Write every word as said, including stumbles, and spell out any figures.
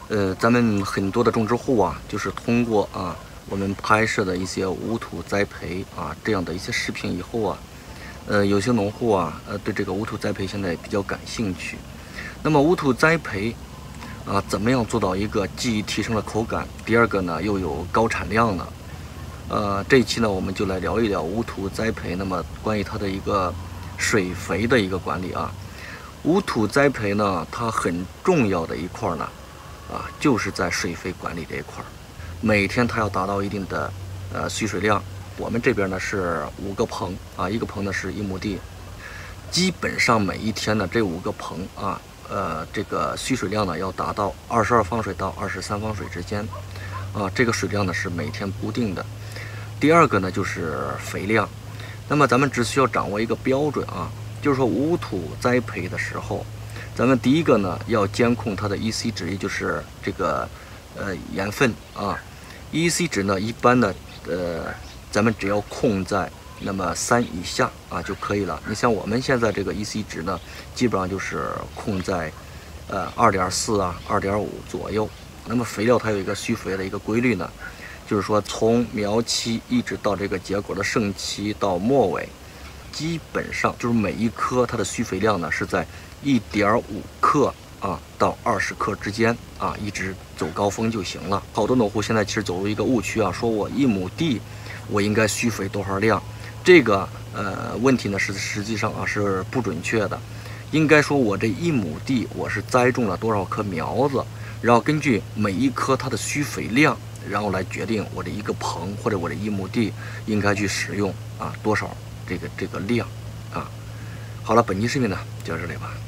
呃，咱们很多的种植户啊，就是通过啊我们拍摄的一些无土栽培啊这样的一些视频以后啊，呃，有些农户啊，呃，对这个无土栽培现在比较感兴趣。那么无土栽培啊，怎么样做到一个既提升了口感，第二个呢又有高产量呢？呃，这一期呢，我们就来聊一聊无土栽培。那么关于它的一个水肥的一个管理啊，无土栽培呢，它很重要的一块呢，啊，就是在水肥管理这一块儿。每天它要达到一定的呃蓄水量。我们这边呢是五个棚啊，一个棚呢是一亩地，基本上每一天呢这五个棚啊，呃，这个蓄水量呢要达到二十二方水到二十三方水之间啊，这个水量呢是每天固定的。第二个呢就是肥量，那么咱们只需要掌握一个标准啊，就是说无土栽培的时候，咱们第一个呢要监控它的 E C 值，也就是这个呃盐分啊 ，E C 值呢一般呢呃咱们只要控在那么三以下啊就可以了。你像我们现在这个 E C 值呢，基本上就是控在呃二点四啊、二点五左右。那么肥料它有一个需肥的一个规律呢。就是说，从苗期一直到这个结果的盛期到末尾，基本上就是每一颗它的需肥量呢是在一点五克啊到二十克之间啊，一直走高峰就行了。好多农户现在其实走入一个误区啊，说我一亩地我应该需肥多少量，这个呃问题呢是实际上啊是不准确的。应该说我这一亩地我是栽种了多少棵苗子，然后根据每一颗它的需肥量，然后来决定我这一个棚或者我这一亩地应该去使用啊多少这个这个量啊。好了，本期视频呢就到这里吧。